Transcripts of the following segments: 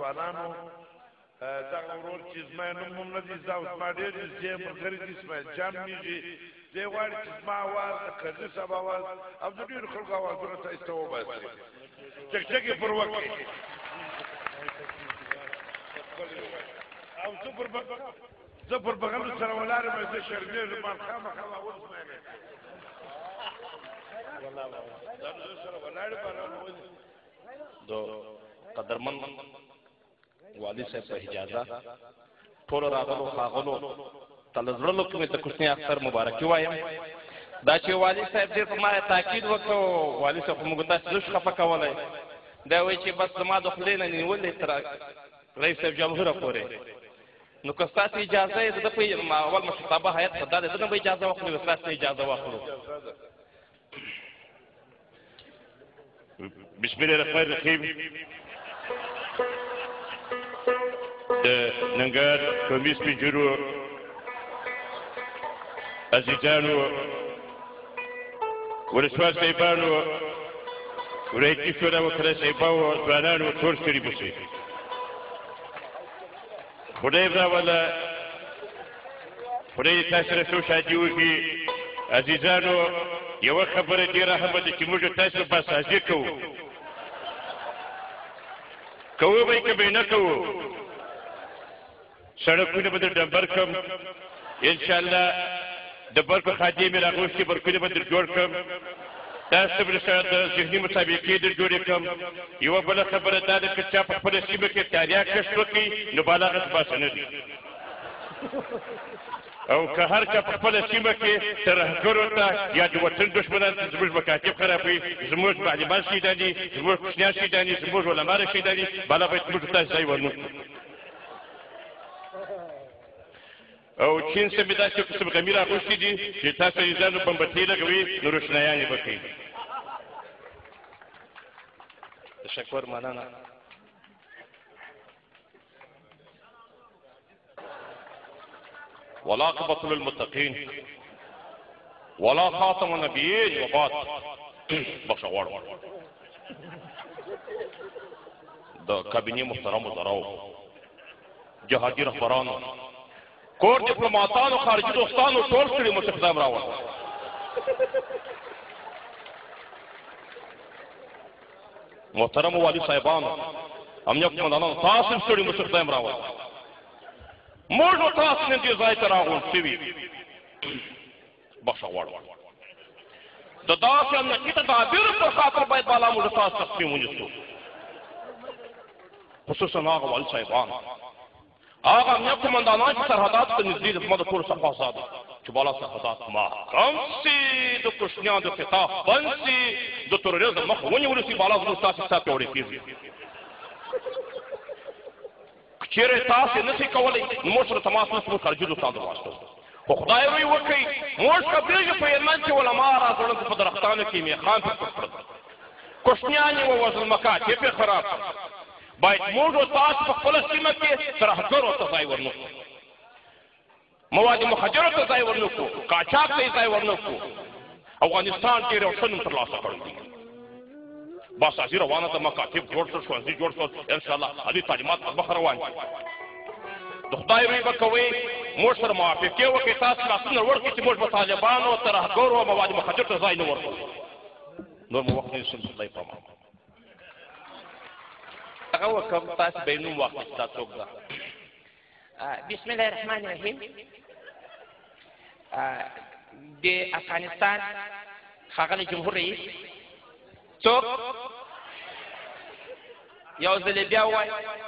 ځوانانو دغه ورور چې زما نوم هم نه دي زده او زما ډېر نږدې ملګري دي اسماعیل جان مېږي دی غواړي چې زما اواز د قاضي صاحب اواز او د ډېرو خلکو اوازونه تاسو ته وباسي چکچکې پر وکړي او زه پر بغل سره ولاړ یم زه شرمېږم ما خامخا اول زما نه دو قدرمن والی صاحب په اجازه ټول راغلو ښاغلو تلزړلو کې مې د کوچني اختر مبارکي وایم دا چې والی صاحب ډېر په ما تاکید وکړو والی صاحب خو موږ تاسې نشو خفه کولی دا وایي چې بس زما د خولې نه نیولې تر رئیس صاحب جمهوره پورې نو که ستاسې اجازه یې د په اول مشرتابه هیات ته دا دی ده نه به اجازه واخلو ستاسې اجازه واخلو بسم الله الرحمن الرحیم د ننګرهار قومي سپین ږیرو عزیزانو ولسوال صاحبانو ولایتي شورا وکیله صاحبانو ځوانانو ټول شریف اوسئ خدای راوله خدای دې تاسو سره څو شادي وکړي عزیزانو یوه خبره ډېره اهمه ده چې موږ تاسو باسازي کوو کوو به یې که به یې نه کوو سړکونه به در ډمبر کړم انشاءالله د برق خادې مې راغوښتي برقونه به در جوړ کړم تاسو به سره د ذهني مطابقې در جوړې کړم یوه بله خبره دا ده که چا په خپله سیمه کې تاریاک کشف وکړي نو بالا هغه باسه نه دي او که هر چا په خپله سیمه کې ترهګرو ته یا د وطن دښمنانو ته زموږ مکاتب خرابوي زموږ معلمان شهیداني زموږ کوچنیان شهیداني زموږ علما شهیداني بالا باید موږ تاسو ځای ورنکړو او چین څه مې داسې قسم غمي راغوښتي دي چې تاسو یې ځانو بمبتۍ لګوي نو روښنایانې به کوي تشکر مننه والعاقبة للمتقين ولا خاتم النبيين وبعد بخښه غواړم د کابینې محترم وزراو جهادي رهبرانو کور ډیپلوماتانو خارجي دوستانو ټول ستړي مو اقدام راوړ محترم والي صاحبانو امنیت قومندانانو تاسو ستړي مو اقدام راوړ موږ تاسو نن دې ځای ته راغونډ شوي بخښه غواړم د داسې امنیتي تدابیرو پر خاطر باید بالا موږ تاسو تصمیم ونیسو خصوصا هغه والي صاحبان هغه امنیت قومندانان چې سرحداتو ته نږدې د زما د ټولو څخه آزاد دي چې بالا سرحدات محکم سي د کوچنیانو د فتاح بند سي د تروریزم مخه ونیول سي بالا زموږ ستاسې ساه پیاوړې کېږي چیرې تاسې نشئ کولی نو موږ سره تماس نشو خارجي دوستانو واستو خو خدای روی وکړي موږ خبرېږو په هلمند کې علما راځوړل په درختانو کې میخان پې پټ کړل کوچنیان یې ووژل مکاتب یې خراب کړل باید موږ تاسو په خپله سیمه کې ترهګرو ته ځای ورنکړو مواد مخدرو ته ځای ورنکړو قاچاق ته یې ځای ورنکړو افغانستان ډېر یو ښه نوم ترلاسه کړی دی باسازي روانه ده مکاتب جوړ شول ښوونځي جوړ شول انشاءالله عالي تعلیمات پر مخ روان دي د خدای روی به کوئ موږ سره موافقې وکړئ تاسو لاسونه لوړ کړئ چې موږ به طالبانو ترهګرو او مواد مخدرو ته ځای نه ورکړو نور مو وخت نه نیسم خدای په امان هغه وکم تاسو به نوم واخلئ دا څوک ده بسم الله الرحمن الرحیم د افغانستان ښاغلی جمهور رئیس څوک یو ځل بیا ووایي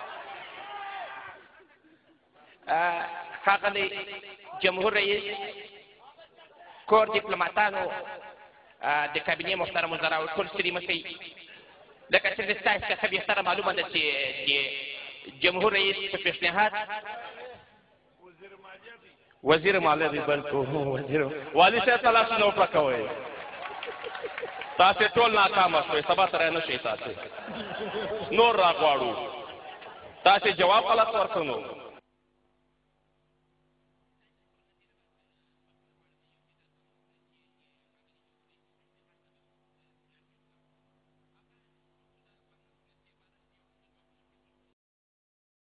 ښاغلی جمهور رئیس کور ډیپلوماتانو د کابینې محترم وزراو ټول ستړي مه کوئ لکه څنګه ستاسو څخه بهتره معلومه ده چې د جمهور رئیس په پیشنهاد وزیر مالیه دی بلکې والي صاحب ته لاسونه وپړکوئ تاسې ټول ناکامه شوئ سبا سره نه شئ تاسې نور راغواړو تاسې جواب غلط ورکړو